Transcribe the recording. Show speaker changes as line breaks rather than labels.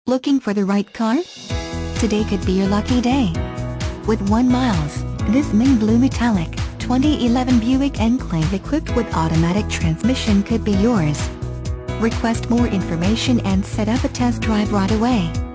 Looking for the right car? Today could be your lucky day. With 1 miles, this Ming Blue Metallic 2011 Buick Enclave equipped with automatic transmission could be yours. Request more information and set up a test drive right away.